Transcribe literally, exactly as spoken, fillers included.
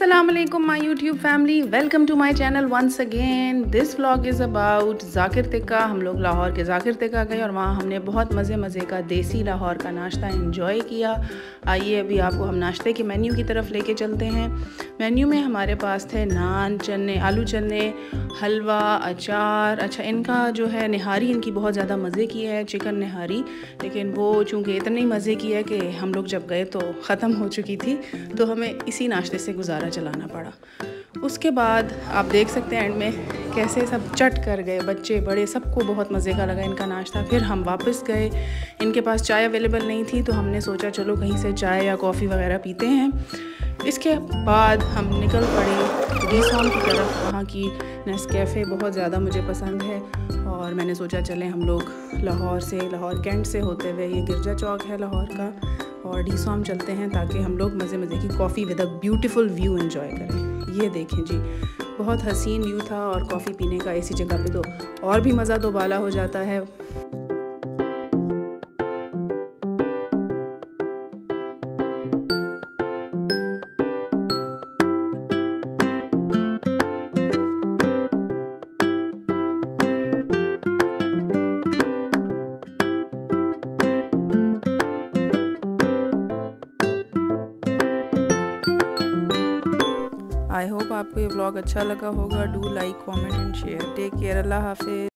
Assalamu alaikum my YouTube family, welcome to my channel once again. This vlog is about Zakir तिक्का। हम लोग लाहौर के ज़ाकिर तिक्का गए और वहाँ हमने बहुत मज़े मज़े का देसी लाहौर का नाश्ता एंजॉय किया। आइए अभी आपको हम नाश्ते के मेन्यू की तरफ लेके चलते हैं। मेन्यू में हमारे पास थे नान, चने, आलू चने, हलवा, अचार। अच्छा, इनका जो है निहारी इनकी बहुत ज़्यादा मज़े की है, चिकन निहारी, लेकिन वो चूँकि इतनी मज़े की है कि हम लोग जब गए तो ख़त्म हो चुकी थी, तो हमें इसी नाश्ते से गुजारा चलाना पड़ा। उसके बाद आप देख सकते हैं एंड में कैसे सब चट कर गए, बच्चे बड़े सबको बहुत मज़े का लगा इनका नाश्ता। फिर हम वापस गए, इनके पास चाय अवेलेबल नहीं थी तो हमने सोचा चलो कहीं से चाय या कॉफ़ी वगैरह पीते हैं। इसके बाद हम निकल पड़े डीसॉम की तरफ। वहाँ की नेस्कैफ़े बहुत ज़्यादा मुझे पसंद है और मैंने सोचा चलें हम लोग लाहौर से, लाहौर कैंट से होते हुए, ये गिरजा चौक है लाहौर का, और डीसॉम चलते हैं ताकि हम लोग मज़े मज़े की coffee with a beautiful view enjoy करें। ये देखें जी, बहुत हसीन व्यू था और कॉफ़ी पीने का ऐसी जगह पे तो और भी मज़ा दोबाला हो जाता है। आई होप आपको ये व्लॉग अच्छा लगा होगा। Do like, comment and share. Take care, अल्लाह हाफिज़।